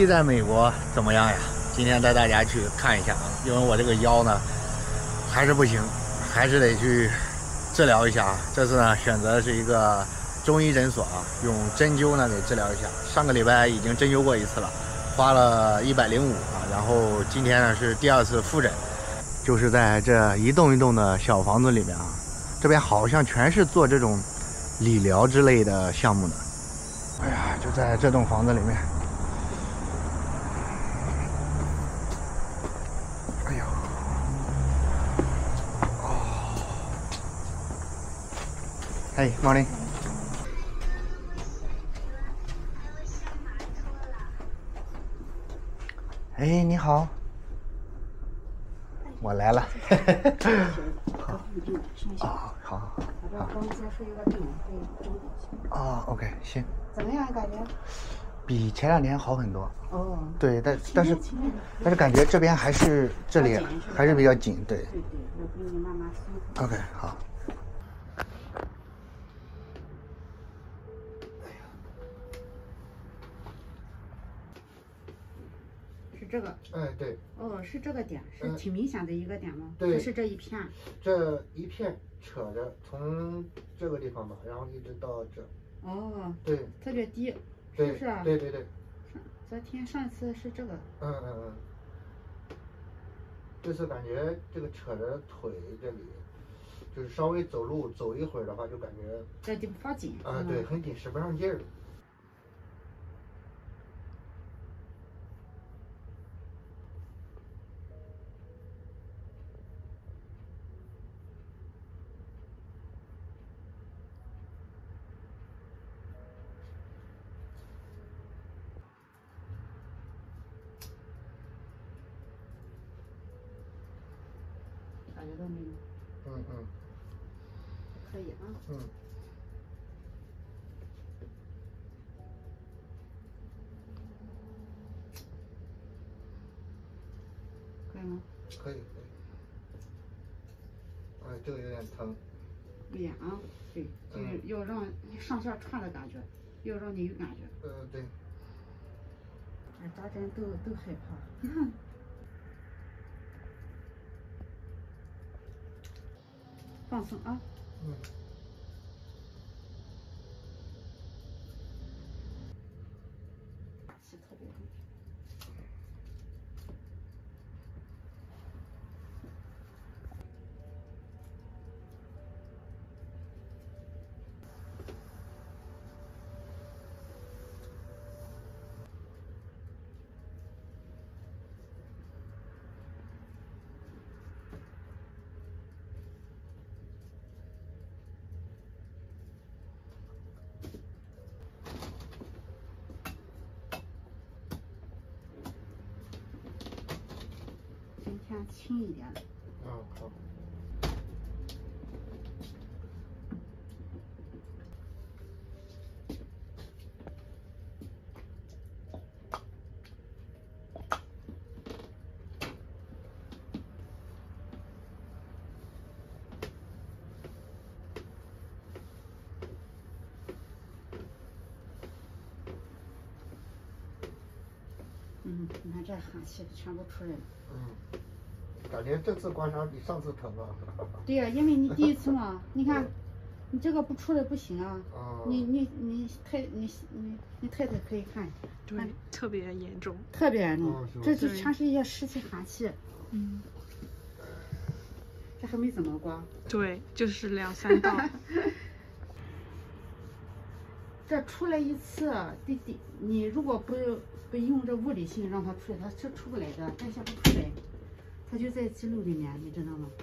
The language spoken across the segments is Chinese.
在美国怎么样呀？今天带大家去看一下啊，因为我这个腰呢还是不行，还是得去治疗一下啊。这次呢选择的是一个中医诊所啊，用针灸呢给治疗一下。上个礼拜已经针灸过一次了，花了105啊，然后今天呢是第2次复诊，就是在这一栋一栋的小房子里面啊，这边好像全是做这种理疗之类的项目的。哎呀，就在这栋房子里面。哎呦，哦，嘿 ，morning。哎，你好，我来了。好，哦，好。 我们家是一个病人，可以整理一下。 哦 ，OK， 行。 怎么样？感觉？ 比前2年好很多。 哦。 对，但是感觉这边还是这里还是比较紧，对。 对，我给你慢慢梳。 OK， 好。 是这个。 哎，对。 哦，是这个点，是挺明显的一个点吗？ 对。 是这一片。 这一片扯着，从这个地方吧，然后一直到这。 哦。 对。 特别低。 对。 是啊。 对。 上一次是这个。 这次感觉这个扯着腿这里，就是稍微走一会儿的话，就感觉这地方紧。 啊，对，很紧，使不上劲儿。 感觉到没有？可以啊。可以吗？ 可以。哎，这个有点疼。 有点啊，对，就是要让上下串的感觉，要让你有感觉。 对。 哎，扎针都害怕。放松啊。气特别重。今天轻一点。 好。 你看这汗气全部出来了。 感觉这次刮痧比上次疼啊。 对呀，因为你第一次嘛，你看，你这个不出来不行啊。你太太可以看。 对，特别严重。 特别严重，这就全是一些湿气寒气。这还没怎么刮。 对，就是2、3道。 这出来一次，你如果不用这物理性让它出来，它是出不来的，代谢不出来，它就在肌肉里面，你知道吗？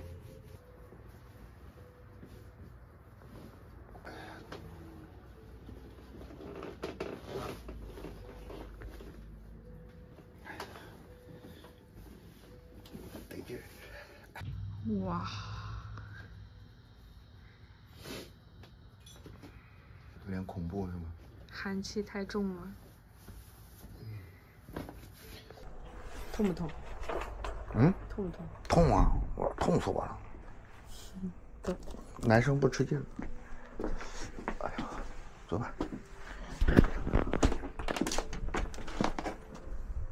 得劲儿。 哇。 有点恐怖是吗？ 寒气太重了。痛不痛？痛不痛？ 痛啊！我痛死我了。男生不吃劲。哎呀，走吧。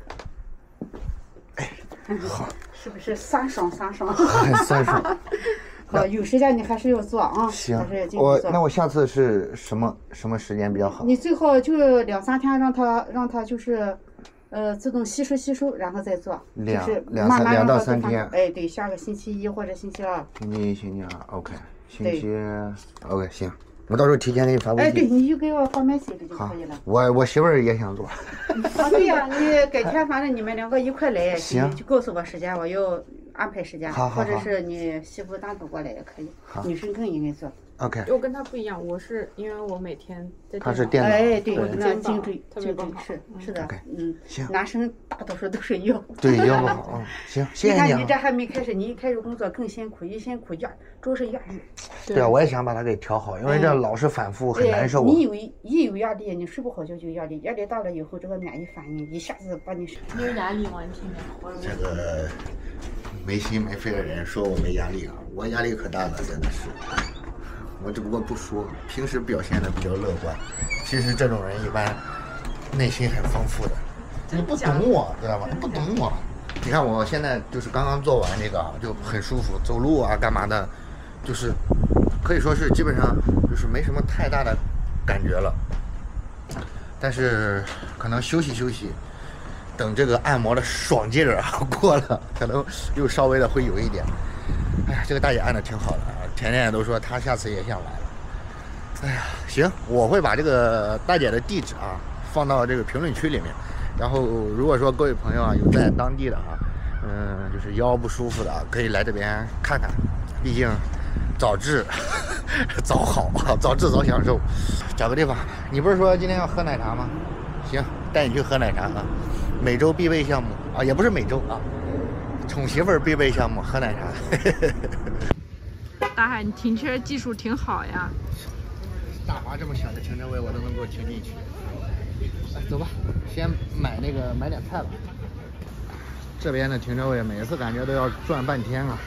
好， 是不是酸爽？ 很酸爽。 好，有时间你还是要做啊。 行还是要，经常做。 那我下次是什么时间比较好？ 你最好就2-3天让它就是，自动吸收，然后再做。就是慢慢 2到让它 3天。 哎，对，下个星期1或者星期2。 星期1、星期2 ，OK。星期 OK 行，我到时候提前给你发微信。 哎，对，你就给我发message就可以了。 我媳妇儿也想做。 啊，对呀，你改天反正你们2个一块来， 行， 就告诉我时间，我要安排时间， 好， 或者是你媳妇单独过来也可以。女生更应该做。 OK。 我跟他不一样，我是因为我每天在他是电脑。 哎，对，那肩膀颈椎是的。 行。 男生大多数都是腰。 对，腰不好。行，谢谢你。 你看你这还没开始，你一开始工作更辛苦，一辛苦主要是压力。 对啊，我也想把它给调好，因为这老是反复很难受。 你一有压力，你睡不好觉就有压力，压力大了以后，这个免疫反应一下子把你。 你有压力吗？你天天？ 这个没心没肺的人说我没压力啊，我压力可大了，真的是。我只不过不说，平时表现的比较乐观，其实这种人一般内心很丰富的。你不懂我，知道吧？你不懂我。你看我现在就是刚刚做完这个，就很舒服，走路啊干嘛的，就是可以说是基本上就是没什么太大的感觉了。但是可能休息休息，等这个按摩的爽劲儿啊过了，可能又稍微的会有一点。哎呀，这个大姐按的挺好的啊，甜甜也都说她下次也想来了。哎呀，行，我会把这个大姐的地址啊放到这个评论区里面。然后如果说各位朋友啊有在当地的啊，就是腰不舒服的啊，可以来这边看看，毕竟早治早好啊，早治早享受。找个地方，你不是说今天要喝奶茶吗？行，带你去喝奶茶啊，每周必备项目啊，也不是每周啊，宠媳妇儿必备项目喝奶茶。 大海，你停车技术挺好呀。 大华这么小的停车位我都能给我停进去。来，走吧，先买点菜吧。这边的停车位每次感觉都要转半天啊。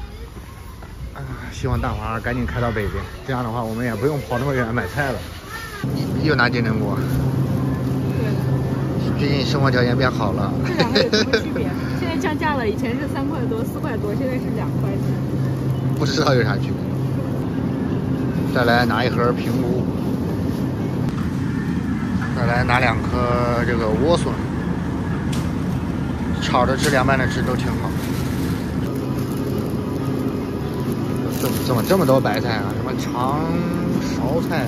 希望大华赶紧开到北边，这样的话我们也不用跑那么远买菜了。又拿金针菇。对。最近生活条件变好了。 这两个有什么区别？现在降价了，以前是3块多、4块多，现在是2块钱。 不知道有啥区别。再来拿一盒平菇。再来拿2颗这个莴笋，炒着吃、凉拌着吃都挺好。怎么这么多白菜啊？什么长苕菜、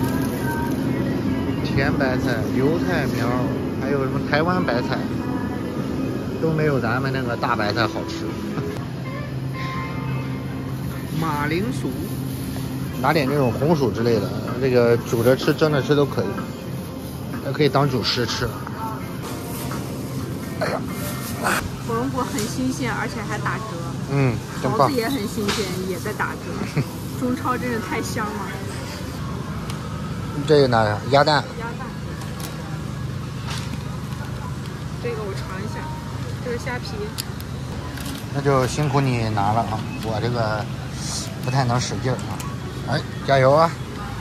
甜白菜、油菜苗，还有什么台湾白菜，都没有咱们那个大白菜好吃。马铃薯，拿点这种红薯之类的，这个煮着吃、蒸着吃都可以。也可以当主食吃。哎呀， 火龙果很新鲜，而且还打折。 桃子也很新鲜，也在打折。中超真是太香了。 这个拿啥？鸭蛋。 鸭蛋。这个我尝一下，这是虾皮。 那就辛苦你拿了啊，我这个不太能使劲啊。哎，加油啊！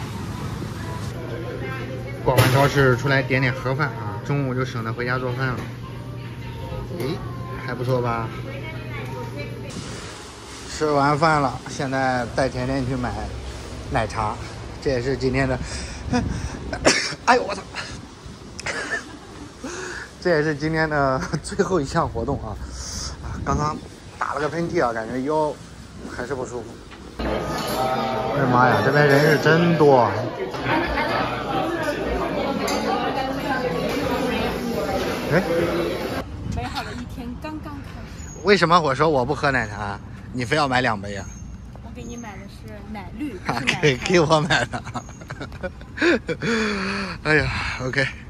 逛完超市出来点点盒饭啊，中午就省得回家做饭了。诶，还不错吧？吃完饭了，现在带甜甜去买奶茶，这也是今天的。哎呦我操！这也是今天的最后一项活动啊！刚刚打了个喷嚏啊，感觉腰还是不舒服。我的妈呀，这边人是真多。哎， 美好的一天刚刚开始。 为什么我说我不喝奶茶，你非要买2杯呀？ 我给你买的是奶绿，不是奶茶。 给我买的。哎呀 ，OK。